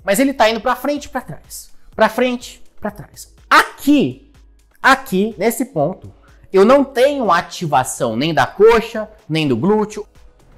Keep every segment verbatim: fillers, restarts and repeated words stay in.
mas ele tá indo para frente e para trás, para frente, para trás. Aqui, aqui, nesse ponto, eu não tenho ativação nem da coxa, nem do glúteo.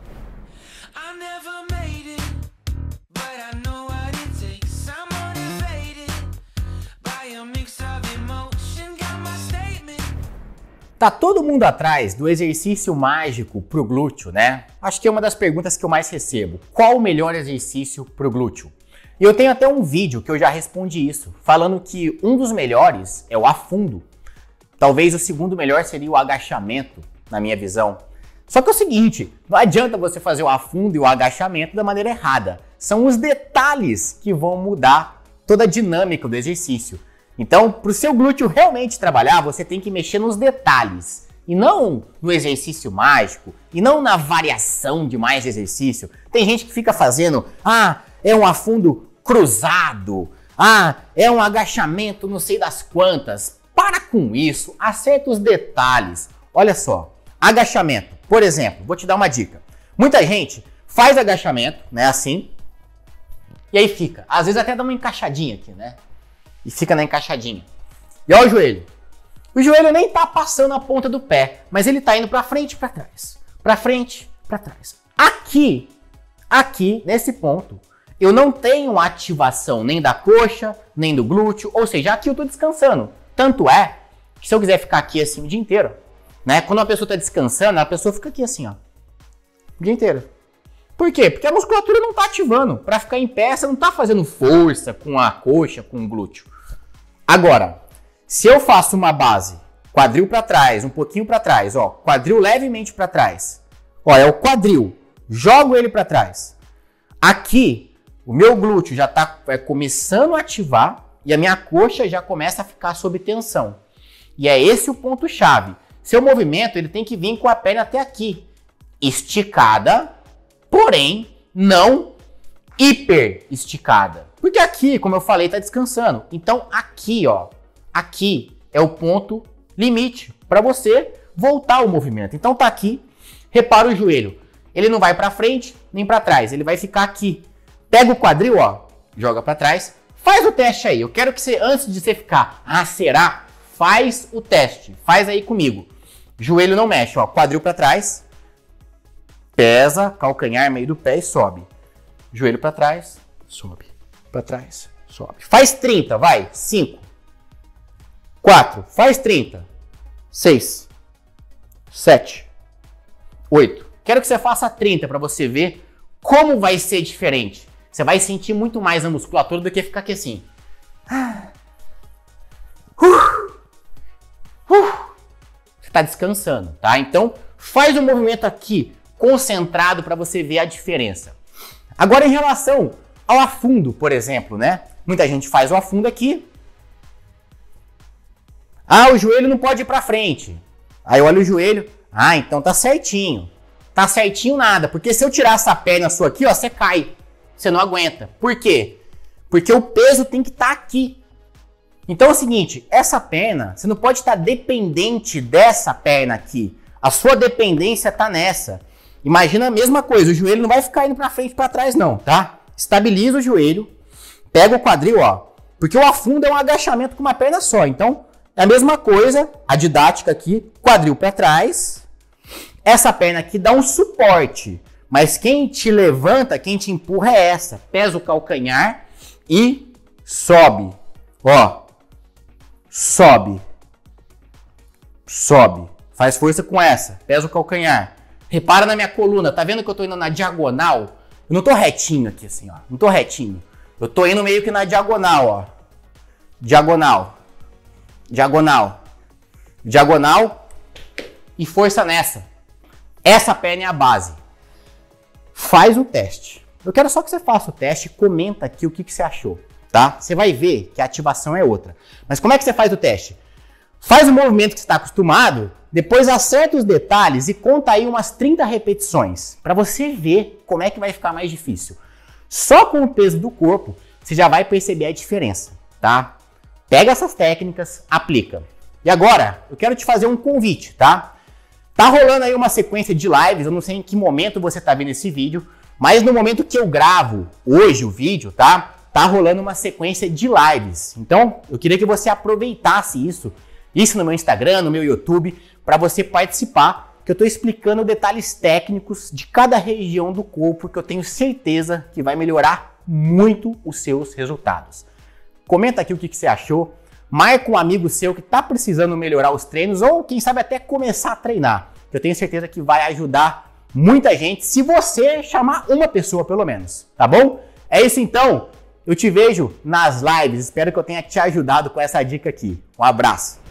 Tá todo mundo atrás do exercício mágico pro glúteo, né? Acho que é uma das perguntas que eu mais recebo. Qual o melhor exercício pro glúteo? E eu tenho até um vídeo que eu já respondi isso, falando que um dos melhores é o afundo. Talvez o segundo melhor seria o agachamento, na minha visão. Só que é o seguinte, não adianta você fazer o afundo e o agachamento da maneira errada. São os detalhes que vão mudar toda a dinâmica do exercício. Então, para o seu glúteo realmente trabalhar, você tem que mexer nos detalhes. E não no exercício mágico, e não na variação de mais exercício. Tem gente que fica fazendo, ah, é um afundo cruzado, ah, é um agachamento não sei das quantas. Para com isso, acerta os detalhes. Olha só, agachamento, por exemplo, vou te dar uma dica. Muita gente faz agachamento, né, assim, e aí fica. Às vezes até dá uma encaixadinha aqui, né? E fica na encaixadinha. E olha o joelho. O joelho nem tá passando a ponta do pé, mas ele tá indo para frente e para trás. Para frente, para trás. Aqui, aqui, nesse ponto, eu não tenho ativação nem da coxa, nem do glúteo, ou seja, aqui eu tô descansando. Tanto é que se eu quiser ficar aqui assim o dia inteiro, né? Quando uma pessoa tá descansando, a pessoa fica aqui assim, ó, o dia inteiro. Por quê? Porque a musculatura não tá ativando. Para ficar em pé, você não tá fazendo força com a coxa, com o glúteo. Agora, se eu faço uma base, quadril para trás, um pouquinho para trás, ó, quadril levemente para trás, ó, é o quadril, jogo ele para trás. Aqui, o meu glúteo já tá é, começando a ativar e a minha coxa já começa a ficar sob tensão. E é esse o ponto chave. Seu movimento, ele tem que vir com a perna até aqui, esticada, porém não hiper esticada. Porque aqui, como eu falei, tá descansando. Então aqui, ó, aqui é o ponto limite para você voltar o movimento. Então tá aqui, repara o joelho. Ele não vai para frente nem para trás, ele vai ficar aqui. Pega o quadril, ó, joga para trás. Faz o teste aí. Eu quero que você, antes de você ficar, ah, será? Faz o teste. Faz aí comigo. Joelho não mexe, ó, quadril para trás. Pesa, calcanhar, meio do pé e sobe. Joelho para trás, sobe. Para trás, sobe. Faz trinta, vai. cinco. quatro. Faz trinta. seis. sete. oito. Quero que você faça trinta para você ver como vai ser diferente. Você vai sentir muito mais a musculatura do que ficar aqui assim. Uh, uh. Você está descansando, tá? Então, faz um movimento aqui concentrado para você ver a diferença. Agora, em relação ao afundo, por exemplo, né? Muita gente faz o afundo aqui. Ah, o joelho não pode ir para frente. Aí olha o joelho. Ah, então tá certinho. Tá certinho nada, porque se eu tirar essa perna sua aqui, ó, você cai. Você não aguenta. Por quê? Porque o peso tem que estar aqui. Então é o seguinte, essa perna, você não pode estar dependente dessa perna aqui. A sua dependência tá nessa. Imagina a mesma coisa, o joelho não vai ficar indo para frente e para trás não, tá? Estabiliza o joelho, pega o quadril, ó, porque o afundo é um agachamento com uma perna só. Então, é a mesma coisa, a didática aqui, quadril para trás. Essa perna aqui dá um suporte, mas quem te levanta, quem te empurra é essa. Pesa o calcanhar e sobe, ó, sobe, sobe. Faz força com essa, pesa o calcanhar. Repara na minha coluna, tá vendo que eu tô indo na diagonal? Eu não tô retinho aqui assim, ó. Não tô retinho. Eu tô indo meio que na diagonal, ó. Diagonal. Diagonal. Diagonal. E força nessa. Essa perna é a base. Faz o teste. Eu quero só que você faça o teste e comenta aqui o que, que você achou, tá? Você vai ver que a ativação é outra. Mas como é que você faz o teste? Faz o movimento que você está acostumado, depois acerta os detalhes e conta aí umas trinta repetições, para você ver como é que vai ficar mais difícil. Só com o peso do corpo, você já vai perceber a diferença, tá? Pega essas técnicas, aplica. E agora, eu quero te fazer um convite, tá? Tá rolando aí uma sequência de lives, eu não sei em que momento você tá vendo esse vídeo, mas no momento que eu gravo hoje o vídeo, tá? tá rolando uma sequência de lives. Então, eu queria que você aproveitasse isso, isso no meu Instagram, no meu YouTube, para você participar, que eu estou explicando detalhes técnicos de cada região do corpo que eu tenho certeza que vai melhorar muito os seus resultados. Comenta aqui o que, que você achou, marca um amigo seu que está precisando melhorar os treinos ou quem sabe até começar a treinar. Eu tenho certeza que vai ajudar muita gente se você chamar uma pessoa pelo menos, tá bom? É isso então, eu te vejo nas lives, espero que eu tenha te ajudado com essa dica aqui. Um abraço!